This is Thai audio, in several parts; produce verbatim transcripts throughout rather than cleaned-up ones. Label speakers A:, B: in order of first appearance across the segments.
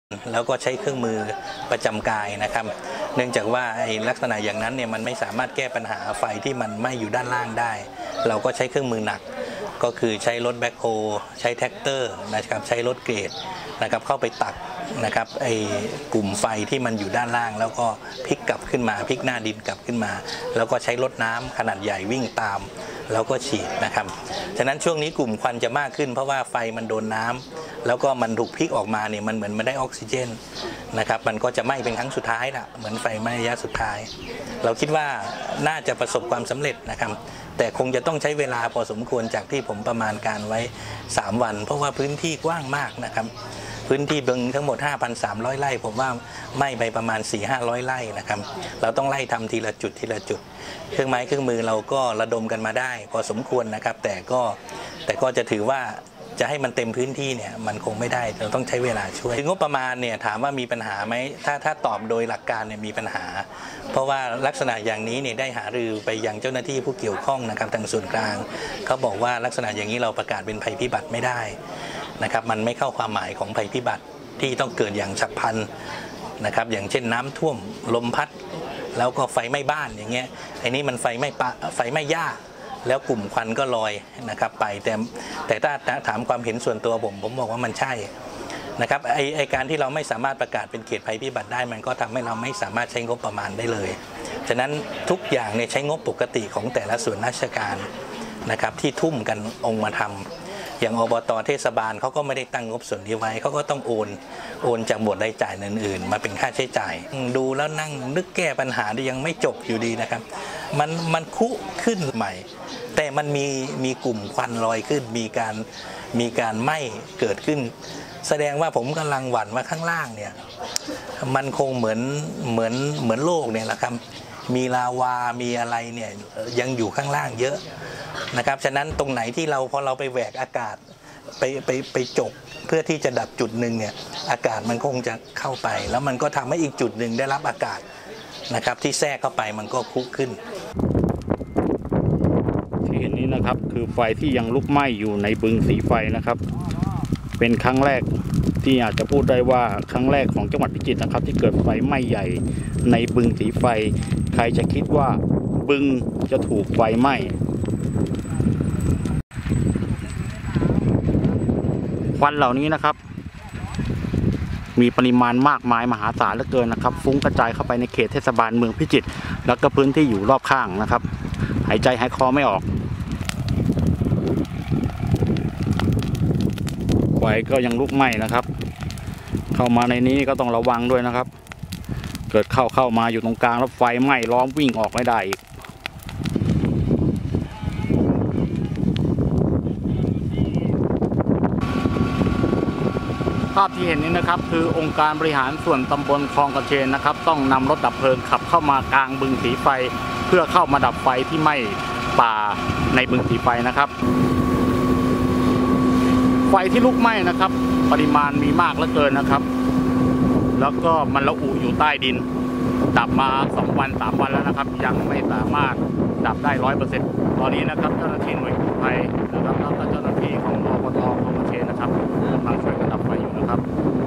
A: แล้วก็ใช้เครื่องมือประจำกายนะครับเนื่องจากว่าไอ้ลักษณะอย่างนั้นเนี่ยมันไม่สามารถแก้ปัญหาไฟที่มันไหม้อยู่ด้านล่างได้เราก็ใช้เครื่องมือหนักก็คือใช้รถแบ็คโฮใช้แท็กเตอร์นะครับใช้รถเกรดนะครับเข้าไปตักนะครับไอ้กลุ่มไฟที่มันอยู่ด้านล่างแล้วก็พลิกกลับขึ้นมาพลิกหน้าดินกลับขึ้นมาแล้วก็ใช้รถน้ำขนาดใหญ่วิ่งตามแล้วก็ฉีดนะครับฉะนั้นช่วงนี้กลุ่มควันจะมากขึ้นเพราะว่าไฟมันโดนน้ำแล้วก็มันถูกพลิกออกมาเนี่ยมันเหมือนมันได้ออกซิเจนนะครับมันก็จะไหม้เป็นครั้งสุดท้ายละเหมือนไฟไหม้ระยะสุดท้ายเราคิดว่าน่าจะประสบความสำเร็จนะครับแต่คงจะต้องใช้เวลาพอสมควรจากที่ผมประมาณการไว้สามวันเพราะว่าพื้นที่กว้างมากนะครับพื้นที่บึงทั้งหมด ห้าพันสามร้อย ไร่ผมว่าไหม้ไปประมาณ สี่ถึงห้าร้อย ไร่นะครับเราต้องไล่ทำทีละจุดทีละจุดเครื่องไม้เครื่องมือเราก็ระดมกันมาได้พอสมควรนะครับแต่ก็แต่ก็จะถือว่าจะให้มันเต็มพื้นที่เนี่ยมันคงไม่ได้เราต้องใช้เวลาช่วยงบประมาณเนี่ยถามว่ามีปัญหาไหมถ้าถ้าตอบโดยหลักการเนี่ยมีปัญหาเพราะว่าลักษณะอย่างนี้เนี่ยได้หารือไปยังเจ้าหน้าที่ผู้เกี่ยวข้องนะครับทางส่วนกลางเขาบอกว่าลักษณะอย่างนี้เราประกาศเป็นภัยพิบัติไม่ได้นะครับมันไม่เข้าความหมายของภัยพิบัติที่ต้องเกิดอย่างฉับพลันนะครับอย่างเช่นน้ำท่วมลมพัดแล้วก็ไฟไหม้บ้านอย่างเงี้ยไอ้นี้มันไฟไหม้ปะไฟไหม้หญ้าแล้วกลุ่มควันก็ลอยนะครับไปแต่แต่ถ้าถามความเห็นส่วนตัวผมผมบอกว่ามันใช่นะครับไอไอการที่เราไม่สามารถประกาศเป็นเขตภัยพิบัติได้มันก็ทำให้เราไม่สามารถใช้งบประมาณได้เลยฉะนั้นทุกอย่างเนี่ยใช้งบปกติของแต่ละส่วนราชการนะครับที่ทุ่มกันองค์มาทำอย่างอบต.เทศบาลเขาก็ไม่ได้ตั้งงบส่วนนี้ไว้เขาก็ต้องโอนโอนจากหมวดรายจ่ายอื่นๆมาเป็นค่าใช้จ่ายดูแล้วนั่งนึกแก้ปัญหาได้ยังไม่จบอยู่ดีนะครับมันมันคุขึ้นใหม่แต่มันมีมีกลุ่มควันลอยขึ้นมีการมีการไหม้เกิดขึ้นแสดงว่าผมกำลังหวั่นว่าข้างล่างเนี่ยมันคงเหมือนเหมือนเหมือนโลกเนี่ยแหละครับมีลาวามีอะไรเนี่ยยังอยู่ข้างล่างเยอะนะครับฉะนั้นตรงไหนที่เราพอเราไปแหวกอากาศไปไปไปจกเพื่อที่จะดับจุดหนึ่งเนี่ยอากาศมันคงจะเข้าไปแล้วมันก็ทำให้อีกจุดหนึ่งได้รับอากาศนะครับที่แทรกเข้าไปมันก็คุกขึ้น
B: ที่เห็นนี้นะครับคือไฟที่ยังลุกไหม้อยู่ในบึงสีไฟนะครับเป็นครั้งแรกที่อาจจะพูดได้ว่าครั้งแรกของจังหวัดพิจิตรนะครับที่เกิดไฟไหม้ใหญ่ในบึงสีไฟใครจะคิดว่าบึงจะถูกไฟไหม้ควันเหล่านี้นะครับมีปริมาณมากมายมหาศาลเหลือเกินนะครับฟุ้งกระจายเข้าไปในเขตเทศบาลเมืองพิจิตรแล้วก็พื้นที่อยู่รอบข้างนะครับหายใจหายคอไม่ออกไฟก็ยังลุกไหม้นะครับเข้ามาในนี้ก็ต้องระวังด้วยนะครับเกิดเข้าเข้ามาอยู่ตรงกลางแล้วไฟไหม้ล้อมวิ่งออกไม่ได้อีกภาพที่เห็นนี้นะครับคือองค์การบริหารส่วนตำบลคลองกระเชนนะครับต้องนำรถดับเพลิงขับเข้ามากลางบึงสีไฟเพื่อเข้ามาดับไฟที่ไหม้ป่าในบึงสีไฟนะครับไฟที่ลุกไหม้นะครับปริมาณมีมากเหลือเกินนะครับแล้วก็มันระอุอยู่ใต้ดินดับมาสองวันสามวันแล้วนะครับยังไม่สามารถดับได้ร้อยเปอร์เซ็นต์ตอนนี้นะครับเจ้าหน้าที่หน่วยกู้ภัยนะครับแล้วก็เจ้าหน้าที่ของอบต.คลองกระเชนนะครับกำลังช่วยกันดับไฟอยู่นะครับ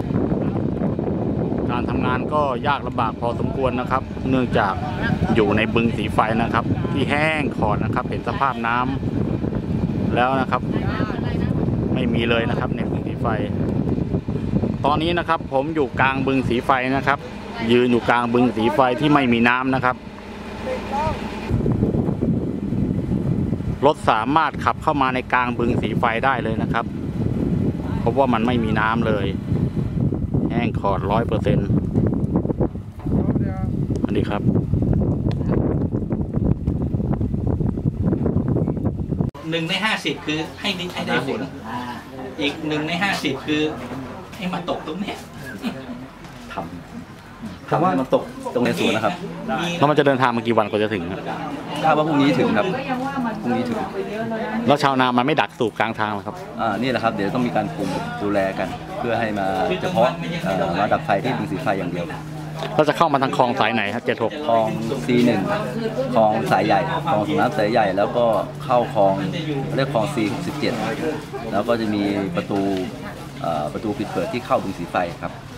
B: การทำงานก็ยากลำบากพอสมควรนะครับเนื่องจากอยู่ในบึงสีไฟนะครับที่แห้งขอดนะครับเห็นสภาพน้ำแล้วนะครับไม่มีเลยนะครับในบึงสีไฟตอนนี้นะครับผมอยู่กลางบึงสีไฟนะครับยืนอยู่กลางบึงสีไฟที่ไม่มีน้ำนะครับรถสามารถขับเข้ามาในกลางบึงสีไฟได้เลยนะครับเพราะว่ามันไม่มีน้ำเลยแห้งขอดร้อยเปอร์เซ็นต์อันนี้ครับ
A: หนึ่งในห้าสิบคือให้ให้ได้ฝนอีกหนึ่งในห้าสิบคือให้มาตกตรงเนี้ย
C: ทำทำว่ามันตกตรงในสวนนะครับ
B: แล้วมันจะเดินทางมากี่วันกว่าจะถึงครับ
C: คาดว่าพรุ่งนี้ถึงครับพรุ่งนี้ถึง
B: แล้วชาวนามันไม่ดักสูบกลางทางหรอครับ
C: อ่านี่แหละครับเดี๋ยวต้องมีการคุมดูแลกันเพื่อให้มาเฉพาะมาดับไฟที่บึงสีไฟอย่างเดียว
B: เราจะเข้ามาทางคลองสายไหนครับเจ็ดหก
C: คลองซีหนึ่งคลองสายใหญ่คลองสูบน้ำสายใหญ่แล้วก็เข้าคลองเรียกคลองซีหกสิบเจ็ดแล้วก็จะมีประตูประตูปิดเปิดที่เข้าบึงสีไฟครับ